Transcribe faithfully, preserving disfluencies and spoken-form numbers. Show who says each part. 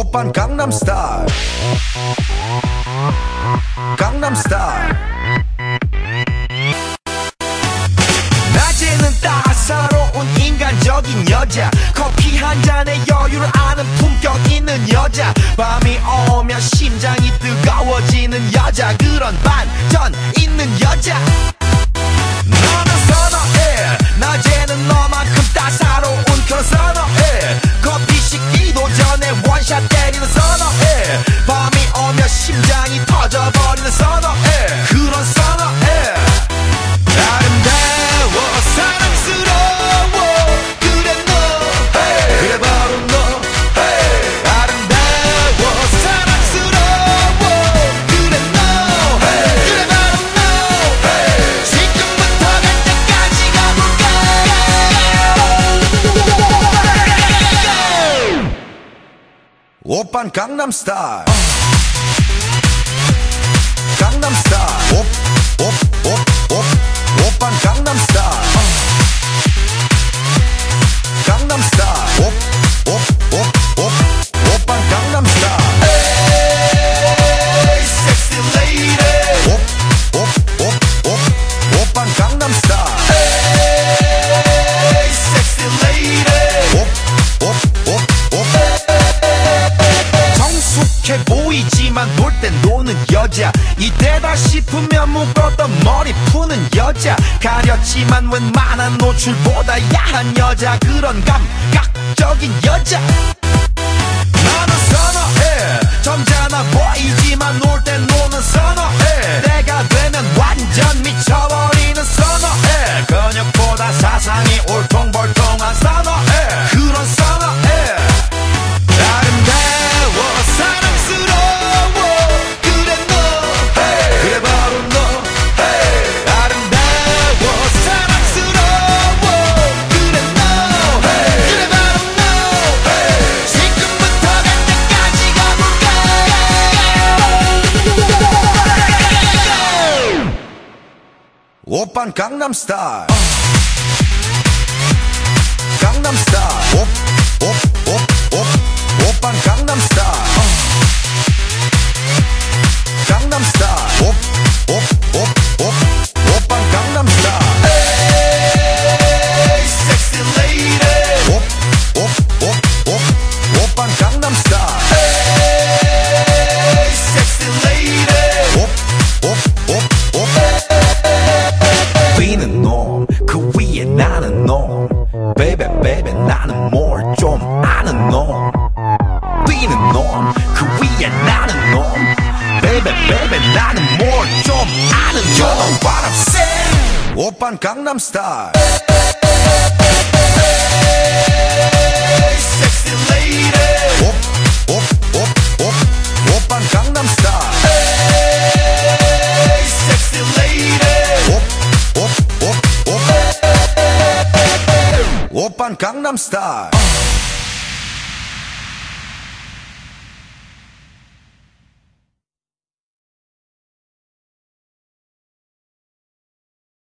Speaker 1: 오빤 강남스타일 강남스타일 낮에는 따사로운 인간적인 여자 커피 한 잔에 여유를 아는 품격 있는 여자 밤이 오면 심장이 뜨거워지는 여자 그런 반전 있는 여자 너는 선어해 낮에는 너만큼 따사로운 그런 선어해 커피 식기도 전에 원샷 때리는 선어해 밤이 오면 심장이 터져버리는 선어해 그런 선어해 아름다워 사랑스러워 그래 너 hey. 그래 바로 너 hey. 아름다워 사랑스러워 그래 너 hey. 그래 바로 너 hey. 지금부터 갈 때까지 가볼까 오빤 강남스타일 강남스타일 오, 오, 오, 오, 오빤 강남스타일 강남스타일 오, 오, 오, 오, 오빤 강남스타일 에이 섹시 레이디 오, 오, 오, 오, 오빤 강남스타일 에이 섹시 레이디 오, 오, 오, 오 성숙해 보이지만 놀 땐 노는 여자 이때다 싶으면 묶었던 머리 푸는 여자 가렸지만 웬만한 노출보다 야한 여자 그런 감각적인 여자 나는 선어해 점잖아 보이지만 놀 땐 노는 선어해 내가 되면 완전 미쳐버리는 선어해 근육보다 사상이 울퉁불퉁한 선어해 그런 선어해 아름다워 사랑스러워 그래 너 hey. 그래 바로 너 hey. 아름다워 사랑스러워 그래 너 hey. 그래 바로 너 hey. 지금부터 갈 때까지 가볼까 오빤 강남스타일 강남스타일 오, 오, 오, 오, 오빤 강남스타일 강남스타일 오, 오, 오, 오, 오빤 강남스타일 에이 섹시 레이디 오, 오, 오, 오, 오빤 강남스타일 에이 섹시 레이디 오, 오, 오, 오 뛰는 놈 그 위에 나는 놈 베이베 베이베 나는 뭘 좀 아는 놈 뛰는 놈 그 위에 나는 놈 베이베 베이베 나는 뭘 좀 아는 놈 You know what I'm saying 오빤 강남스타일 섹시 레이디 오, 오, 오, 오, 오빤 강남스타일 섹시 레이디 오, 오, 오, 오, 오빤 강남스타일